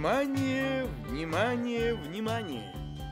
Внимание, внимание, внимание!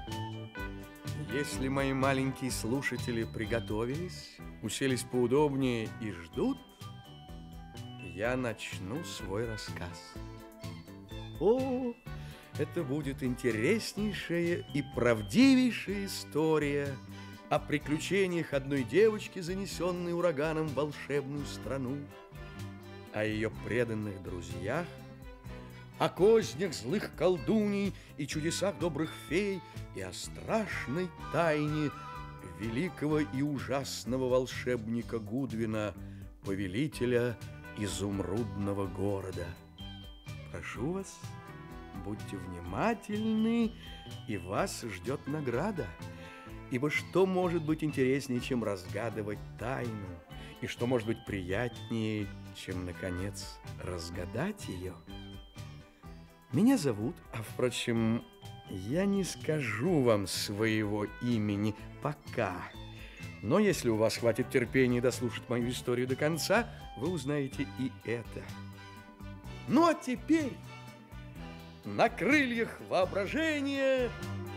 Если мои маленькие слушатели приготовились, уселись поудобнее и ждут, я начну свой рассказ. О, это будет интереснейшая и правдивейшая история о приключениях одной девочки, занесенной ураганом в волшебную страну, о ее преданных друзьях, о кознях злых колдуний и чудесах добрых фей, и о страшной тайне великого и ужасного волшебника Гудвина, повелителя изумрудного города. Прошу вас, будьте внимательны, и вас ждет награда. Ибо что может быть интереснее, чем разгадывать тайну? И что может быть приятнее, чем, наконец, разгадать ее? Меня зовут, а, впрочем, я не скажу вам своего имени пока. Но если у вас хватит терпения дослушать мою историю до конца, вы узнаете и это. Ну, а теперь на крыльях воображения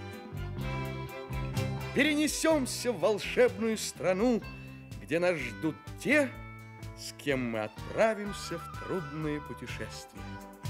перенесемся в волшебную страну, где нас ждут те, с кем мы отправимся в трудное путешествие.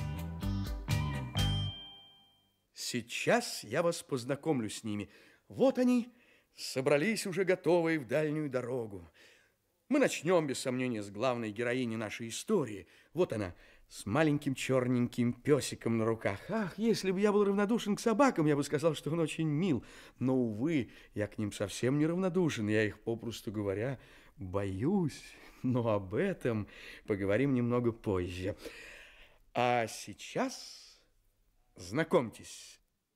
Сейчас я вас познакомлю с ними. Вот они, собрались уже готовые в дальнюю дорогу. Мы начнем, без сомнения, с главной героини нашей истории. Вот она, с маленьким черненьким песиком на руках. Ах, если бы я был равнодушен к собакам, я бы сказал, что он очень мил. Но, увы, я к ним совсем не равнодушен. Я их, попросту говоря, боюсь. Но об этом поговорим немного позже. А сейчас знакомьтесь.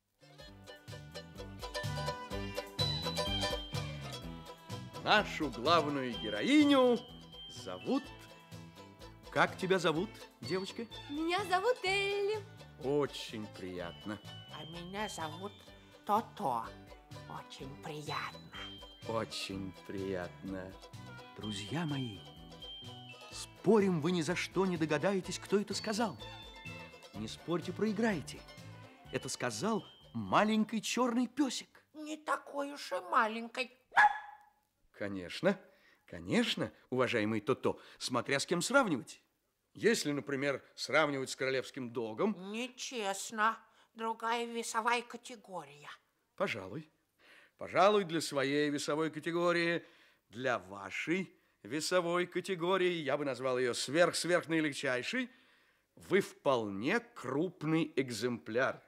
Нашу главную героиню зовут... Как тебя зовут, девочка? Меня зовут Элли. Очень приятно. А меня зовут То-То. Очень приятно. Очень приятно. Друзья мои, спорим, вы ни за что не догадаетесь, кто это сказал. Не спорьте, проиграете. Это сказал маленький черный песик. Не такой уж и маленький. Конечно, конечно, уважаемый То-То, смотря с кем сравнивать. Если, например, сравнивать с королевским догом... Нечестно. Другая весовая категория. Пожалуй. Пожалуй, для своей весовой категории, для вашей весовой категории, я бы назвал ее сверх-наилегчайшей, вы вполне крупный экземпляр.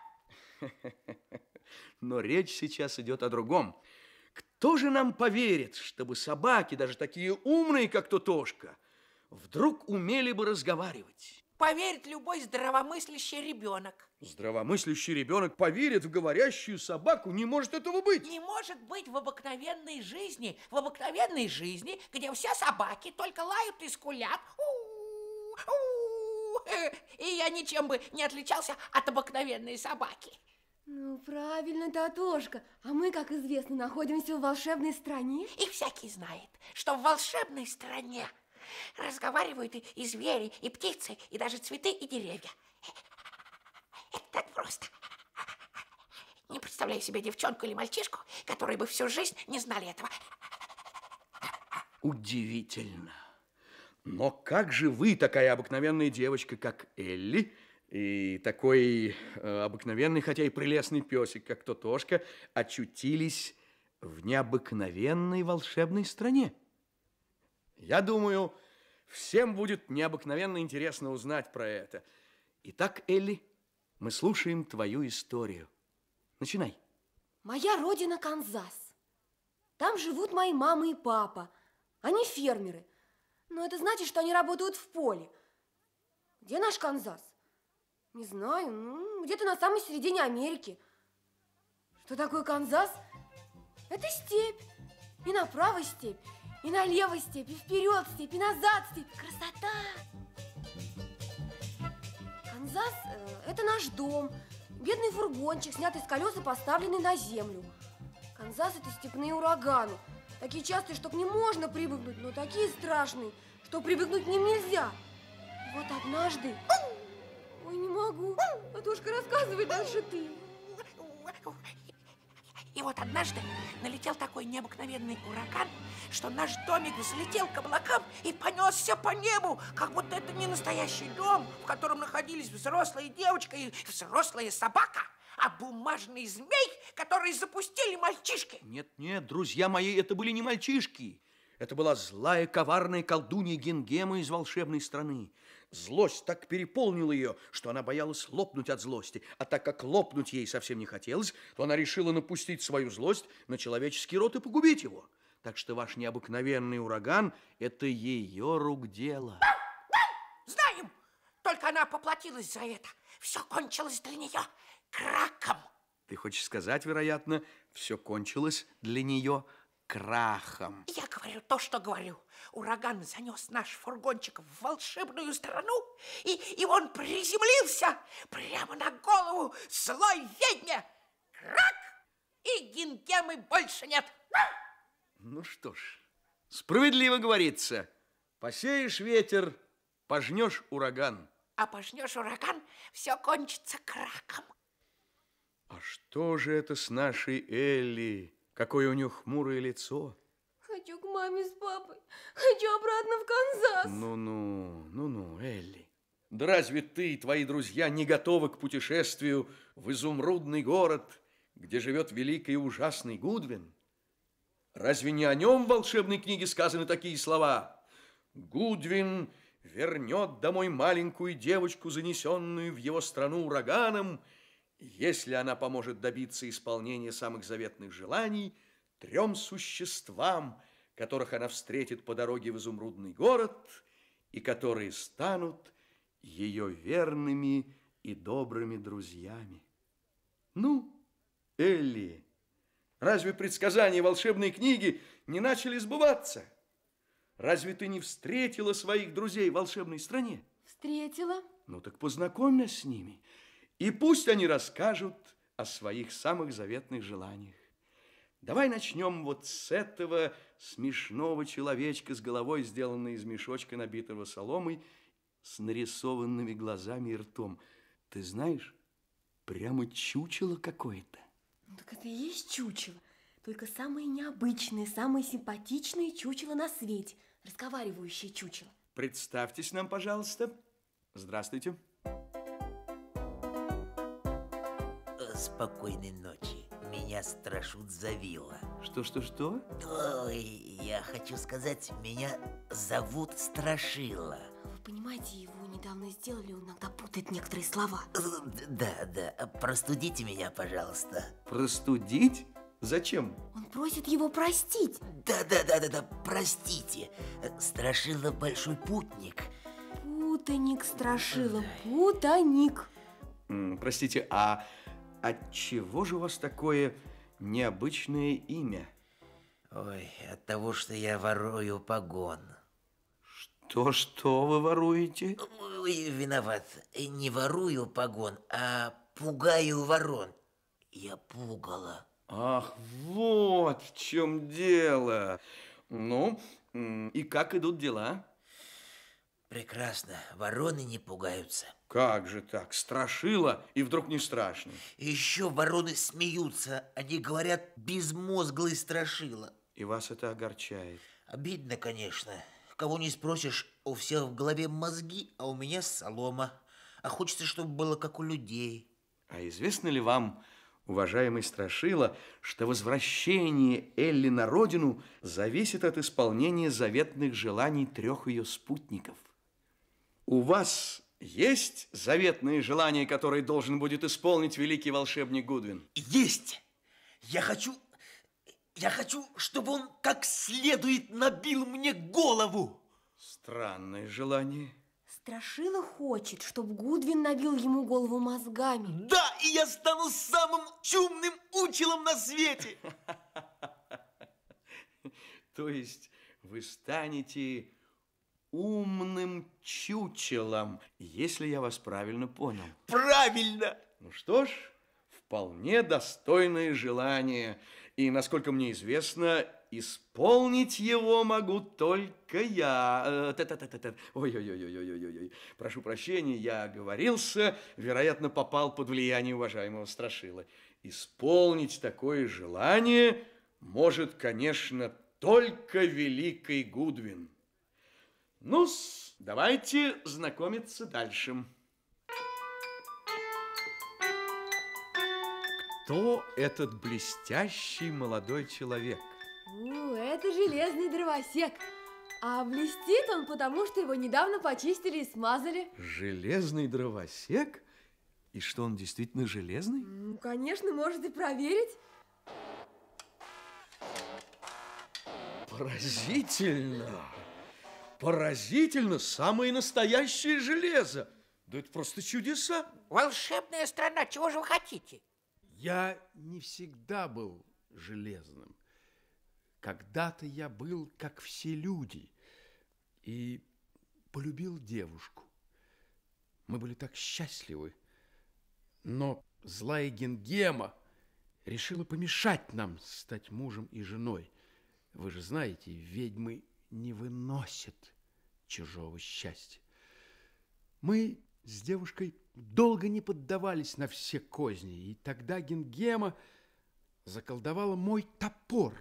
Но речь сейчас идет о другом. Кто же нам поверит, чтобы собаки, даже такие умные, как Тотошка, вдруг умели бы разговаривать? Поверит любой здравомыслящий ребенок. Здравомыслящий ребенок поверит в говорящую собаку? Не может этого быть. Не может быть в обыкновенной жизни. В обыкновенной жизни, где все собаки только лают и скулят. И я ничем бы не отличался от обыкновенной собаки. Ну, правильно, Татошка. А мы, как известно, находимся в волшебной стране. И всякий знает, что в волшебной стране разговаривают и звери, и птицы, и даже цветы, и деревья. Это так просто. Не представляю себе девчонку или мальчишку, которые бы всю жизнь не знали этого. Удивительно. Но как же вы, такая обыкновенная девочка, как Элли, и такой обыкновенный, хотя и прелестный песик, как Тотошка, очутились в необыкновенной волшебной стране? Я думаю, всем будет необыкновенно интересно узнать про это. Итак, Элли, мы слушаем твою историю. Начинай. Моя родина Канзас. Там живут мои мама и папа. Они фермеры. Но это значит, что они работают в поле. Где наш Канзас? Не знаю, ну, где-то на самой середине Америки. Что такое Канзас? Это степь. И направо степь, и налево степь, и вперед степь, и назад степь. Красота! Канзас – это наш дом. Бедный фургончик, снятый с колес и поставленный на землю. Канзас – это степные ураганы. Такие частые, что к ним можно привыкнуть, но такие страшные, что привыкнуть к ним нельзя. И вот однажды... Ой, не могу. Матушка, рассказывай дальше ты. И вот однажды налетел такой необыкновенный ураган, что наш домик взлетел к облакам и понесся по небу, как будто это не настоящий дом, в котором находились взрослая девочка и взрослая собака, а бумажный змей, который запустили мальчишки. Нет, друзья мои, это были не мальчишки. Это была злая, коварная колдунья Гингема из волшебной страны. Злость так переполнила ее, что она боялась лопнуть от злости. А так как лопнуть ей совсем не хотелось, то она решила напустить свою злость на человеческий род и погубить его. Так что ваш необыкновенный ураган – это ее рук дело. Знаем, только она поплатилась за это. Все кончилось для нее краком. Ты хочешь сказать, вероятно, все кончилось для нее крахом. Я говорю то, что говорю. Ураган занес наш фургончик в волшебную страну, и он приземлился прямо на голову злой ведьме. Крак! И Гингемы больше нет. Ну что ж, справедливо говорится. Посеешь ветер, пожнешь ураган. А пожнешь ураган, все кончится краком. А что же это с нашей Элли? Какое у нее хмурое лицо. Хочу к маме с папой. Хочу обратно в Канзас. Ну, Элли. Да разве ты и твои друзья не готовы к путешествию в изумрудный город, где живет великий и ужасный Гудвин? Разве не о нем в волшебной книге сказаны такие слова? Гудвин вернет домой маленькую девочку, занесенную в его страну ураганом, если она поможет добиться исполнения самых заветных желаний 3 существам, которых она встретит по дороге в изумрудный город и которые станут ее верными и добрыми друзьями. Ну, Элли, разве предсказания волшебной книги не начали сбываться? Разве ты не встретила своих друзей в волшебной стране? Встретила. Ну так познакомь нас с ними. И пусть они расскажут о своих самых заветных желаниях. Давай начнем вот с этого смешного человечка с головой, сделанной из мешочка, набитого соломой, с нарисованными глазами и ртом. Ты знаешь, прямо чучело какое-то. Ну так это и есть чучело. Только самые необычные, самые симпатичные чучела на свете. Разговаривающие чучела. Представьтесь нам, пожалуйста. Здравствуйте. Спокойной ночи. Меня страшут Завила. Что? Ой, я хочу сказать, меня зовут Страшила. Вы понимаете, его недавно сделали, он иногда путает некоторые слова. Да, простудите меня, пожалуйста. Простудить? Зачем? Он просит его простить. Да, простите. Страшила большой путник. Путаник, Страшила, путаник. Простите, а отчего же у вас такое необычное имя? Ой, от того, что я ворую погон. Что вы воруете? Ой, виноват. Не ворую погон, а пугаю ворон. Я пугало. Ах, вот в чем дело. Ну, и как идут дела? Прекрасно. Вороны не пугаются. Как же так? Страшила, и вдруг не страшно. Еще вороны смеются. Они говорят, безмозглый Страшила. И вас это огорчает. Обидно, конечно. Кого не спросишь, у всех в голове мозги, а у меня солома. А хочется, чтобы было как у людей. А известно ли вам, уважаемый Страшила, что возвращение Элли на родину зависит от исполнения заветных желаний 3 ее спутников? У вас есть заветные желания, которые должен будет исполнить великий волшебник Гудвин? Есть! Я хочу, чтобы он как следует набил мне голову. Странное желание. Страшила хочет, чтобы Гудвин набил ему голову мозгами. Да, и я стану самым чумным учелом на свете. То есть вы станете умным чучелом, если я вас правильно понял. Правильно. Ну что ж, вполне достойное желание. И, насколько мне известно, исполнить его могу только я. Ой-ой-ой-ой-ой-ой-ой. Прошу прощения, я оговорился, вероятно, попал под влияние уважаемого Страшила. Исполнить такое желание может, конечно, только великий Гудвин. Ну-с, давайте знакомиться дальше. Кто этот блестящий молодой человек? Это железный дровосек. А блестит он потому, что его недавно почистили и смазали. Железный дровосек? И что, он действительно железный? Ну, конечно, можете проверить. Поразительно! Поразительно! Самое настоящее железо! Да это просто чудеса! Волшебная страна, чего же вы хотите? Я не всегда был железным. Когда-то я был, как все люди, и полюбил девушку. Мы были так счастливы. Но злая Гингема решила помешать нам стать мужем и женой. Вы же знаете, ведьмы не выносят чужого счастья. Мы с девушкой долго не поддавались на все козни, и тогда Гингема заколдовала мой топор.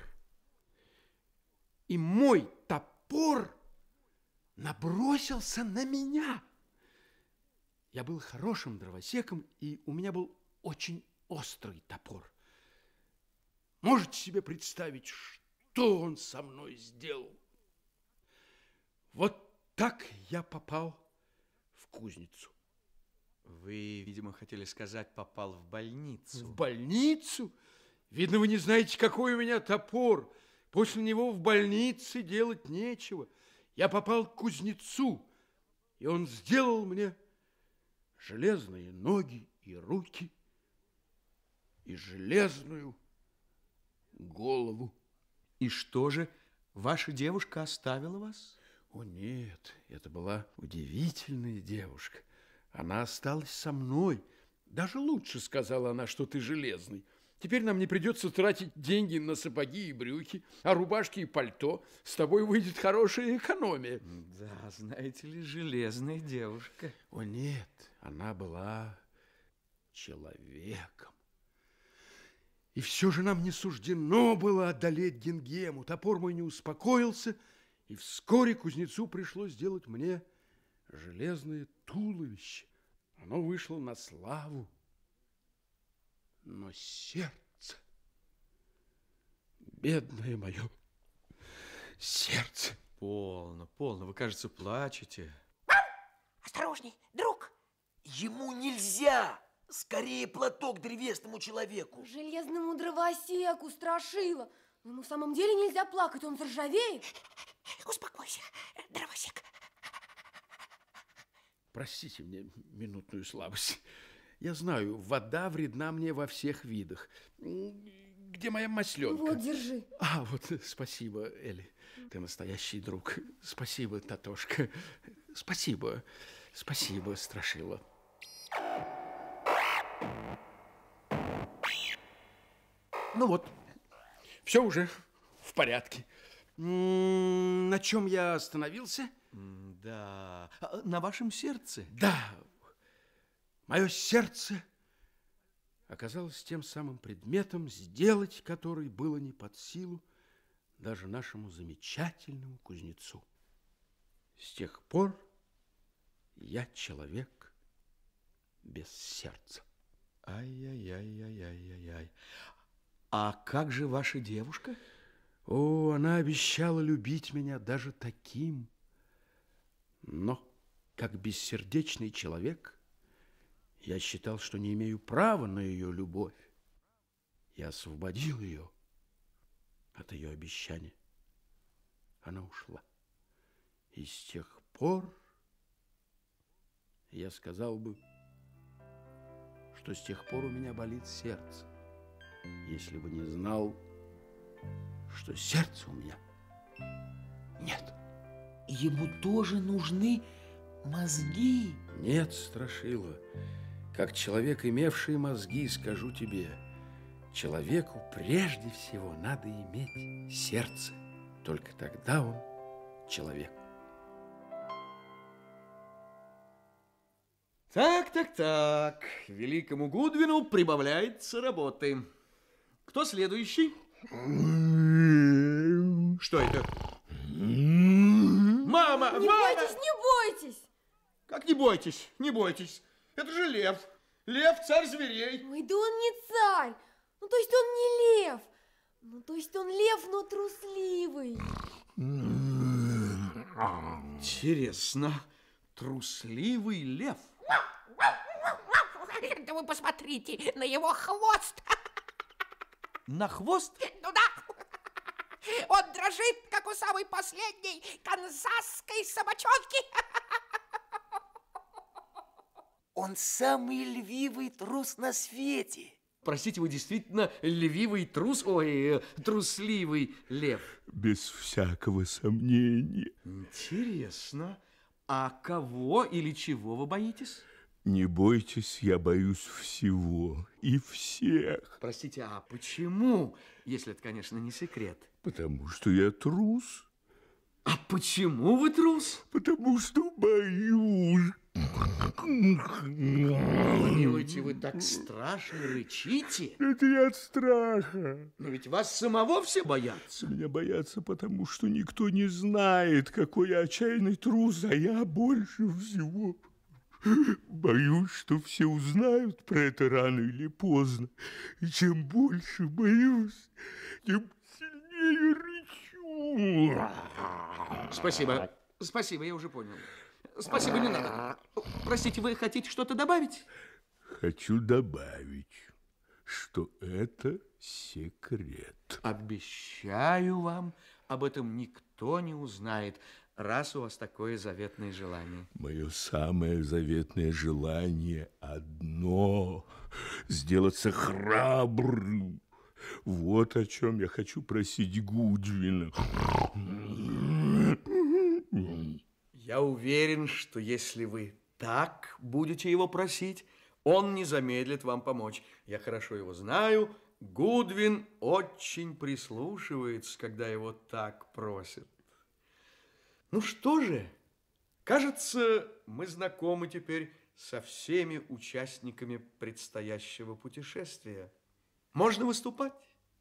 И мой топор набросился на меня. Я был хорошим дровосеком, и у меня был очень острый топор. Можете себе представить, что он со мной сделал? Вот так я попал в кузницу. Вы, видимо, хотели сказать, попал в больницу. В больницу? Видно, вы не знаете, какой у меня топор. После него в больнице делать нечего. Я попал к кузнецу, и он сделал мне железные ноги и руки, и железную голову. И что же, ваша девушка оставила вас? О, нет, это была удивительная девушка. Она осталась со мной. Даже лучше, сказала она, что ты железный. Теперь нам не придется тратить деньги на сапоги и брюки, а рубашки и пальто. С тобой выйдет хорошая экономия. Да, знаете ли, железная девушка. О, нет, она была человеком. И все же нам не суждено было одолеть Гингему. Топор мой не успокоился, и вскоре кузнецу пришлось сделать мне железное туловище. Оно вышло на славу. Но сердце, бедное мое сердце. Полно, полно, вы, кажется, плачете. Осторожней, друг. Ему нельзя. Скорее платок древесному человеку. Железному дровосеку Страшила. Но ему в самом деле нельзя плакать, он заржавеет. Успокойся, дровосек. Простите мне минутную слабость. Я знаю, вода вредна мне во всех видах. Где моя масленка? Вот, держи. А, вот, спасибо, Эли. Ты настоящий друг. Спасибо, Татошка. Спасибо, спасибо, Страшила. Ну вот, все уже в порядке. На чем я остановился? Да, на вашем сердце. Да, мое сердце оказалось тем самым предметом, сделать который было не под силу даже нашему замечательному кузнецу. С тех пор я человек без сердца. Ай-яй-яй-яй-яй-яй. А как же ваша девушка? О, она обещала любить меня даже таким. Но, как бессердечный человек, я считал, что не имею права на ее любовь. Я освободил ее от ее обещания. Она ушла. И с тех пор я сказал бы, что с тех пор у меня болит сердце, если бы не знал, что сердца у меня нет. Ему тоже нужны мозги. Нет, Страшила, как человек, имевший мозги, скажу тебе, человеку прежде всего надо иметь сердце. Только тогда он человек. Так. Великому Гудвину прибавляется работы. Кто следующий? Что это? Мама! Не бойтесь, не бойтесь! Как не бойтесь? Не бойтесь. Это же лев. Лев, царь зверей. Ой, да он не царь. Ну, то есть он не лев. Ну, то есть он лев, но трусливый. Интересно. Трусливый лев. Да вы посмотрите на его хвост. На хвост? Ну да. Он дрожит, как у самой последней канзасской собачонки. Он самый львивый трус на свете. Простите, вы действительно львивый трус, трусливый лев? Без всякого сомнения. Интересно. А кого или чего вы боитесь? Не бойтесь, я боюсь всего и всех. Простите, а почему, если это, конечно, не секрет? Потому что я трус. А почему вы трус? Потому что боюсь. Помилуйте, вы так страшно рычите. Это я от страха. Но ведь вас самого все боятся. Меня боятся, потому что никто не знает, какой я отчаянный трус, а я больше всего боюсь, что все узнают про это рано или поздно. И чем больше боюсь, тем сильнее рычу. Спасибо, я уже понял. Спасибо, не надо. Простите, вы хотите что-то добавить? Хочу добавить, что это секрет. Обещаю вам, об этом никто не узнает, раз у вас такое заветное желание. Мое самое заветное желание одно – сделаться храбрым. Вот о чем я хочу просить Гудвина. Я уверен, что если вы так будете его просить, он не замедлит вам помочь. Я хорошо его знаю. Гудвин очень прислушивается, когда его так просят. Ну что же, кажется, мы знакомы теперь со всеми участниками предстоящего путешествия. Можно выступать?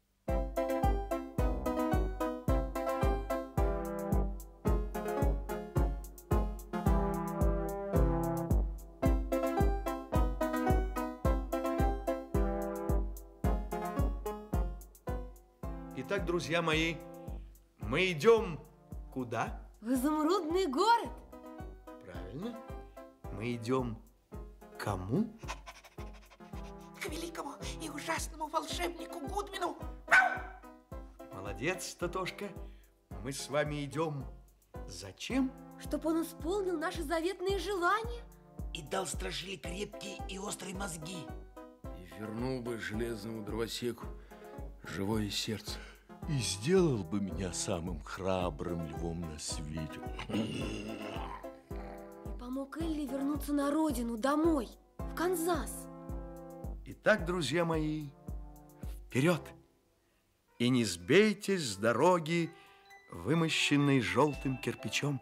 Итак, друзья мои, мы идем куда? В изумрудный город. Правильно. Мы идем к кому? К великому и ужасному волшебнику Гудвину. Молодец, Тотошка. Мы с вами идем зачем? Чтоб он исполнил наши заветные желания. И дал страшили крепкие и острые мозги. И вернул бы железному дровосеку живое сердце. И сделал бы меня самым храбрым львом на свете. И помог Элли вернуться на родину, домой, в Канзас. Итак, друзья мои, вперед! И не сбейтесь с дороги, вымощенной желтым кирпичом.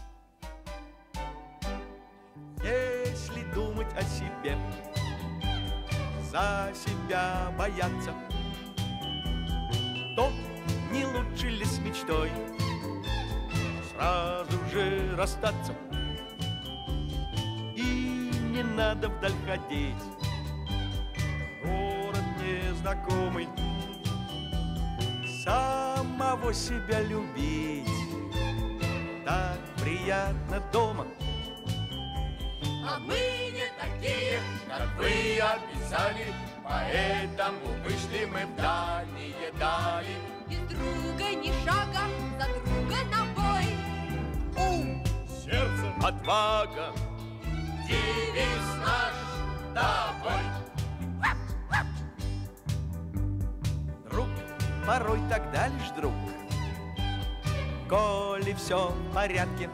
Если думать о себе, за себя бояться, то не лучше ли с мечтой сразу же расстаться? И не надо вдаль ходить, город незнакомый, самого себя любить так приятно дома. А мы не такие, как вы описали, поэтому вышли мы в дальние дали. Без друга ни шага, за друга на бой. Ум, Сердце, отвага, девиз наш такой. друг, порой тогда лишь друг, коли все в порядке.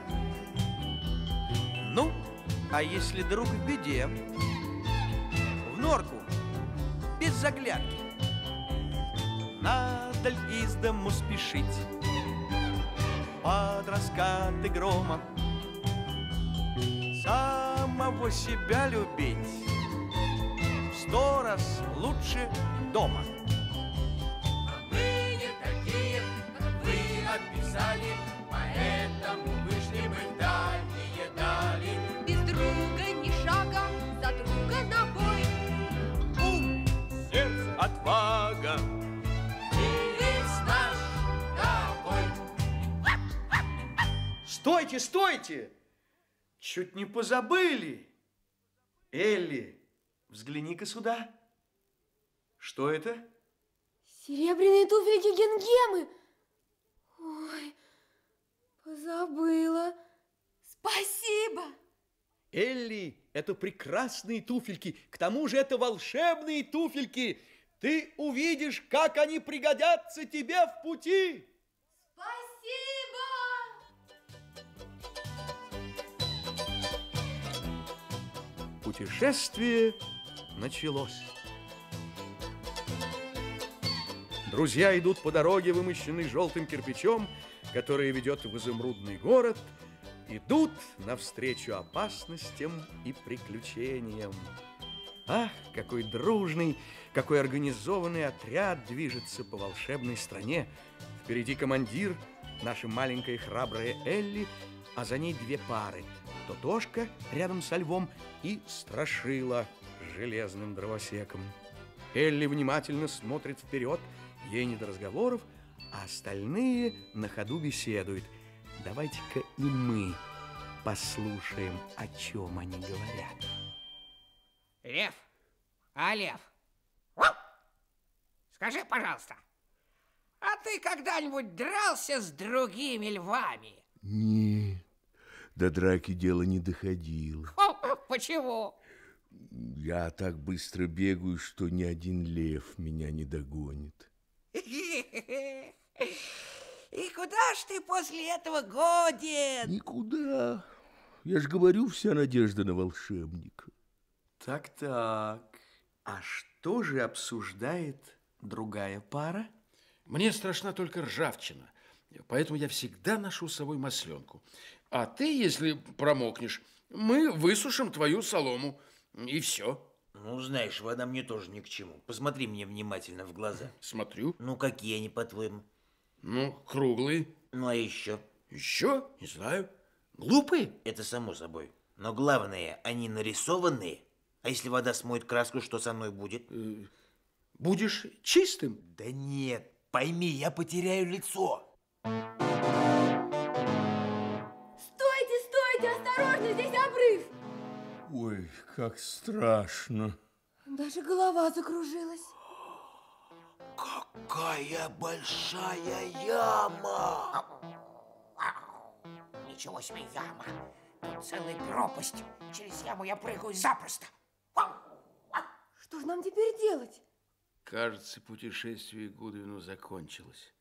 Ну, а если друг в беде, в норку, без заглядки. надаль из дому спешить под раскаты грома, самого себя любить в 100 раз лучше дома. А мы не такие, как вы описали, поэтому вышли мы в дальние дали. Без друга ни шага, за друга на бой. Ум, сердце, отвага. Девиз наш такой. Стойте, стойте! Чуть не позабыли. Элли, взгляни-ка сюда. Что это? Серебряные туфельки Гингемы. Ой, позабыла. Спасибо. Элли, это прекрасные туфельки. К тому же это волшебные туфельки. Ты увидишь, как они пригодятся тебе в пути. Спасибо. Путешествие началось. Друзья идут по дороге, вымощенной желтым кирпичом, которая ведет в изумрудный город, идут навстречу опасностям и приключениям. Ах, какой дружный, какой организованный отряд движется по волшебной стране. Впереди командир, наша маленькая храбрая Элли, а за ней 2 пары. Тотошка рядом со львом и Страшила с железным дровосеком. Элли внимательно смотрит вперед, ей не до разговоров, а остальные на ходу беседуют. Давайте-ка и мы послушаем, о чем они говорят. Лев, Лев, скажи, пожалуйста, а ты когда-нибудь дрался с другими львами? Нет, до драки дело не доходило. Почему? Я так быстро бегаю, что ни один лев меня не догонит. И куда ж ты после этого годен? Никуда. Я ж говорю, вся надежда на волшебника. Так-так, а что же обсуждает другая пара? Мне страшна только ржавчина, поэтому я всегда ношу с собой масленку. А ты, если промокнешь, мы высушим твою солому, и все. Ну, знаешь, вода мне тоже ни к чему. Посмотри мне внимательно в глаза. Смотрю. Ну, какие они, по-твоему? Ну, круглые. Ну, а еще? Еще? Не знаю. Глупые? Это само собой. Но главное, они нарисованные. А если вода смоет краску, что со мной будет? Будешь чистым? Да нет, пойми, я потеряю лицо. Стойте, стойте, осторожно, здесь обрыв. Ой, как страшно. Даже голова закружилась. Какая большая яма! Ничего себе яма. Тут целая пропасть. Через яму я прыгаю запросто. Что же нам теперь делать? Кажется, путешествие к Гудвину закончилось.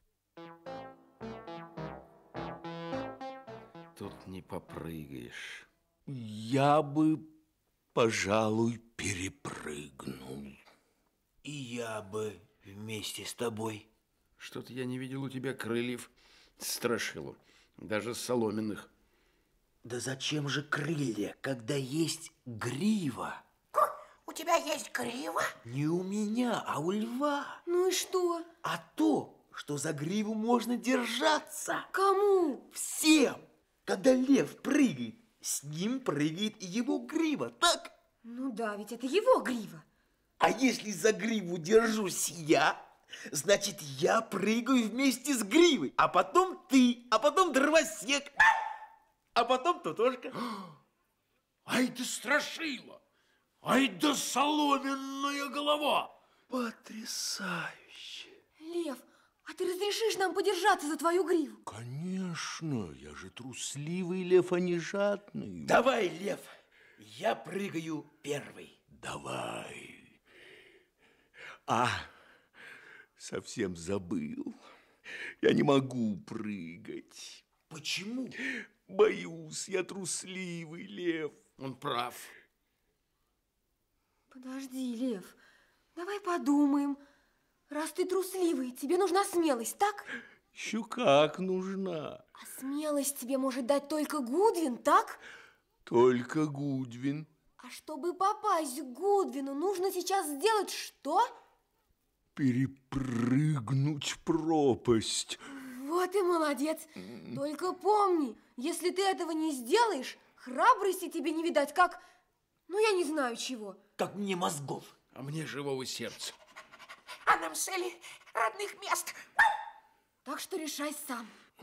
Тут не попрыгаешь. Я бы, пожалуй, перепрыгнул. И я бы вместе с тобой. Что-то я не видел у тебя крыльев, Страшилу, даже соломенных. Да зачем же крылья, когда есть грива? У тебя есть грива? Не у меня, а у льва. Ну и что? А то, что за гриву можно держаться. Кому? Всем! Когда лев прыгает, с ним прыгает и его грива, так? Ну да, ведь это его грива. А если за гриву держусь я, значит, я прыгаю вместе с гривой, а потом ты, а потом дровосек, а потом Тотошка. Ай да Страшила! Ай да соломенная голова! Потрясающе. Лев, а ты разрешишь нам подержаться за твою гриву? Конечно, я же трусливый лев, а не жадный. Давай, лев, я прыгаю первый. Давай. А, совсем забыл. Я не могу прыгать. Почему? Боюсь, я трусливый лев. Он прав. Подожди, Лев, давай подумаем. Раз ты трусливый, тебе нужна смелость, так? Еще как нужна. А смелость тебе может дать только Гудвин, так? Только Гудвин. А чтобы попасть к Гудвину, нужно сейчас сделать что? Перепрыгнуть пропасть. Вот и молодец. Только помни, если ты этого не сделаешь, храбрости тебе не видать, как... Ну, я не знаю чего. Как мне мозгов. А мне живого сердца. А нам с Элли родных мест. Так что решай сам.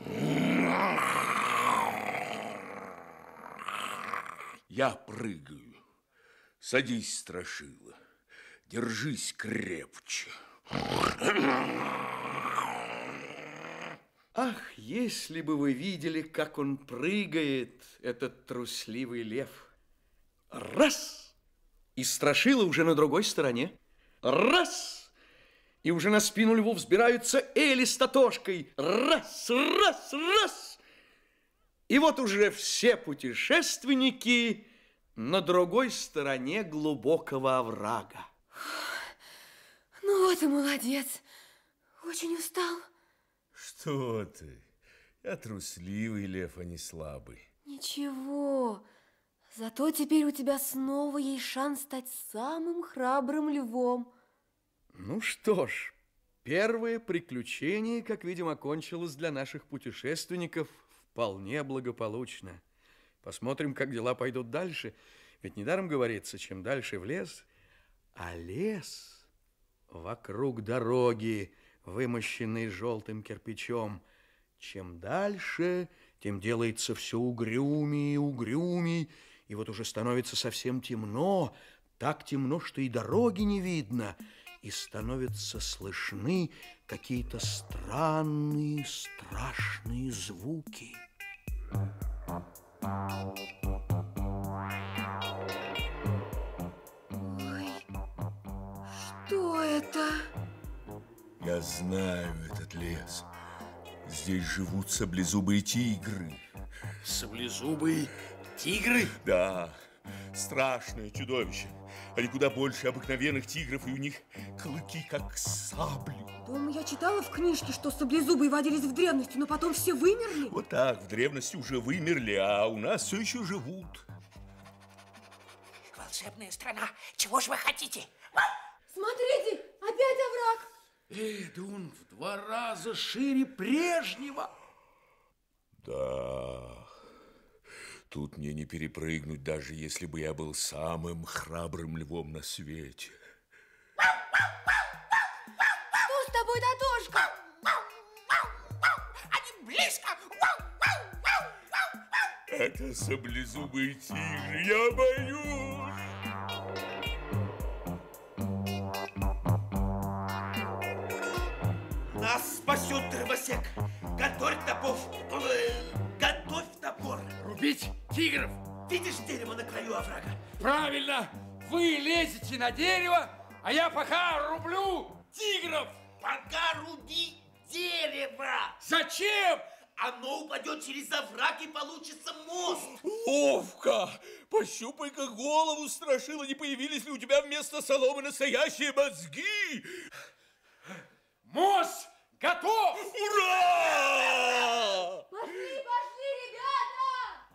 Я прыгаю. Садись, Страшила. Держись крепче. Ах, если бы вы видели, как он прыгает, этот трусливый лев. Раз! И Страшила уже на другой стороне. Раз! И уже на спину льву взбираются Эли с Татошкой. Раз, раз, раз! И вот уже все путешественники на другой стороне глубокого оврага. Ну вот и молодец. Очень устал. Что ты? Я трусливый лев, а не слабый. Ничего. Зато теперь у тебя снова есть шанс стать самым храбрым львом. Ну что ж, первое приключение, как видим, окончилось для наших путешественников вполне благополучно. Посмотрим, как дела пойдут дальше. Ведь недаром говорится, чем дальше в лес, а лес вокруг дороги, вымощенный желтым кирпичом, чем дальше, тем делается все угрюмее и угрюмей, и вот уже становится совсем темно, так темно, что и дороги не видно, и становятся слышны какие-то странные, страшные звуки. Ой, что это? Я знаю этот лес. Здесь живут саблезубые тигры. Саблезубые тигры? Да, страшное чудовище. Они куда больше обыкновенных тигров, и у них клыки, как сабли. Дома я читала в книжке, что саблезубые водились в древности, но потом все вымерли. Вот так, в древности уже вымерли, а у нас все еще живут. Волшебная страна, чего же вы хотите? Смотрите, опять овраг. Да он в 2 раза шире прежнего. Да, тут мне не перепрыгнуть, даже если бы я был самым храбрым львом на свете. Что с тобой, Татошка? Они близко. Это саблезубые тигры, я боюсь. Нас спасет дровосек. Готовь топор. Готовь топор. Рубить тигров? Видишь дерево на краю оврага? Правильно! Вы лезете на дерево, а я пока рублю тигров! Пока руби дерево. Зачем? Оно упадет через овраг и получится мост. Ловко! Пощупай-ка голову, Страшила, не появились ли у тебя вместо соломы настоящие мозги? Мост готов! Ура! Пошли, пошли, ребята!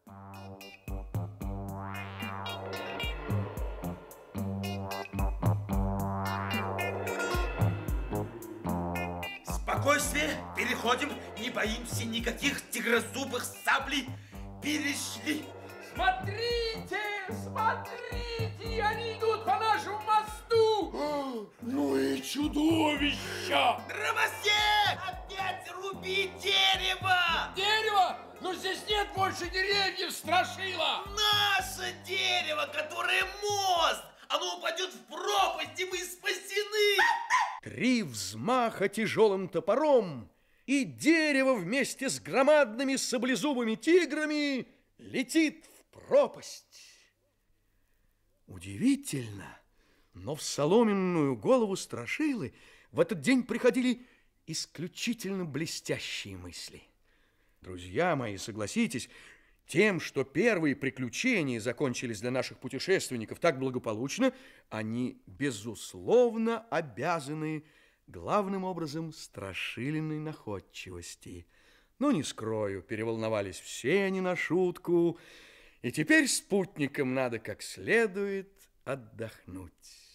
Спокойствие, переходим, не боимся никаких тигрозубых саблей. Перешли. Смотрите, смотрите, они идут по нашему мосту! Ну и чудовища! Дровосек! Опять руби дерево! Дерево? Но здесь нет больше деревьев, Страшила! Наше дерево, которое мост! Оно упадет в пропасть, и мы спасены! 3 взмаха тяжелым топором, и дерево вместе с громадными саблезубыми тиграми летит в пропасть. Удивительно, но в соломенную голову Страшилы в этот день приходили исключительно блестящие мысли. Друзья мои, согласитесь, тем, что первые приключения закончились для наших путешественников так благополучно, они, безусловно, обязаны главным образом Страшилиной находчивости. Но не скрою, переволновались все не на шутку, и теперь спутникам надо как следует отдохнуть.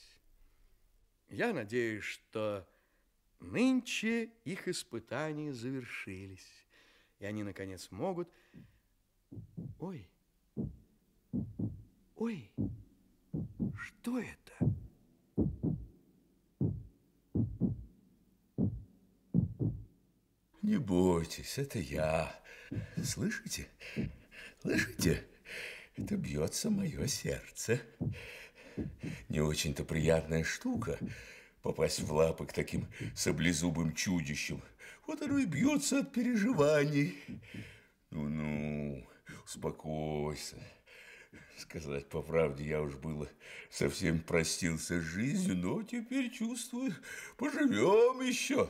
Я надеюсь, что нынче их испытания завершились, и они, наконец, могут... Ой, что это? Не бойтесь, это я. Слышите? Слышите? Это бьется мое сердце. Не очень-то приятная штука попасть в лапы к таким саблезубым чудищам. Вот оно и бьется от переживаний. Ну-ну, успокойся. Сказать по правде, я уж было совсем простился с жизнью, но теперь чувствую, поживем еще.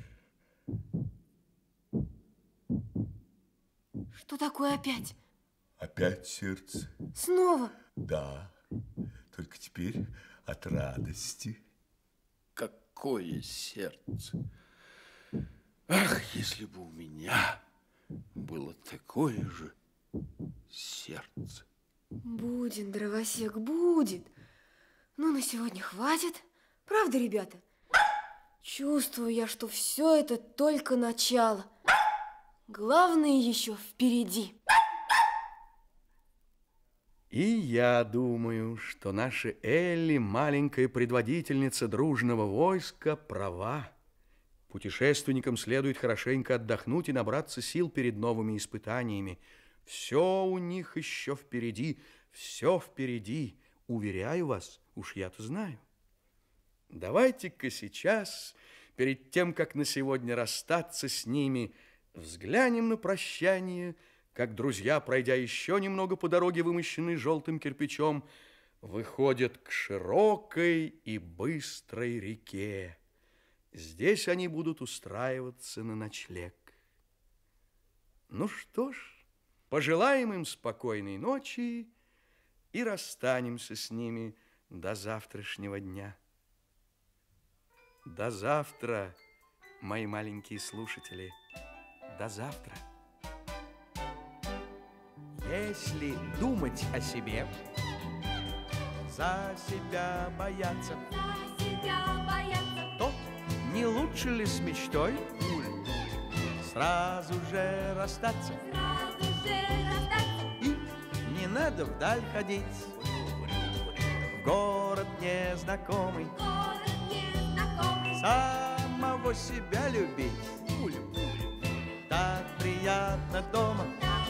Что такое опять? Опять сердце? Снова? Да, только теперь от радости. Какое сердце! Ах, если бы у меня было такое же сердце! Будет, дровосек, будет. Ну, на сегодня хватит. Правда, ребята? Чувствую я, что все это только начало. Главное еще впереди. И я думаю, что наша Элли, маленькая предводительница дружного войска, права. Путешественникам следует хорошенько отдохнуть и набраться сил перед новыми испытаниями. Все у них еще впереди, все впереди. Уверяю вас, уж я-то знаю. Давайте-ка сейчас, перед тем, как на сегодня расстаться с ними, взглянем на прощание, как друзья, пройдя еще немного по дороге, вымощенной желтым кирпичом, выходят к широкой и быстрой реке. Здесь они будут устраиваться на ночлег. Ну что ж, пожелаем им спокойной ночи и расстанемся с ними до завтрашнего дня. До завтра, мои маленькие слушатели, до завтра. Если думать о себе, за себя бояться, то не лучше ли с мечтой сразу же расстаться? И не надо вдаль ходить, в город незнакомый, самого себя любить. Так приятно дома.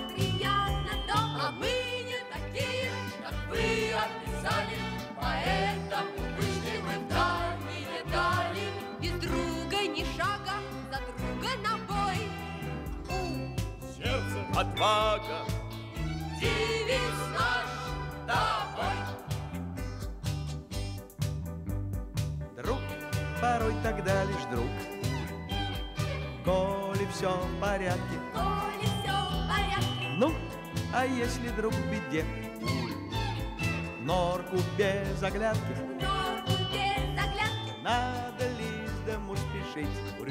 А мы не такие, как вы описали, поэтому вышли мы в дальние дали. Без друга ни шага, за друга на бой. Сердце, отвага. Девиз наш такой. Друг, порой тогда лишь друг, коли все в порядке. Коли все в порядке. Ну, а если друг в беде, норку без оглядки, Норку без заглядки. надо ли с дому спешить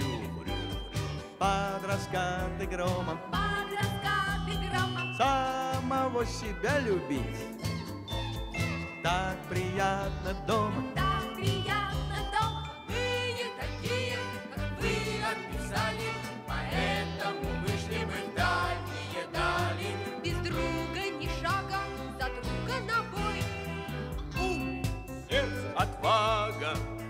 под раскаты грома, Под раскаты грома. самого себя любить? Так приятно дома. Так приятно дома. Мы не такие, как вы описали, поэтому вышли мы в дальние дали. Без друга ни шага, за друга на бой. Сердце, отвага.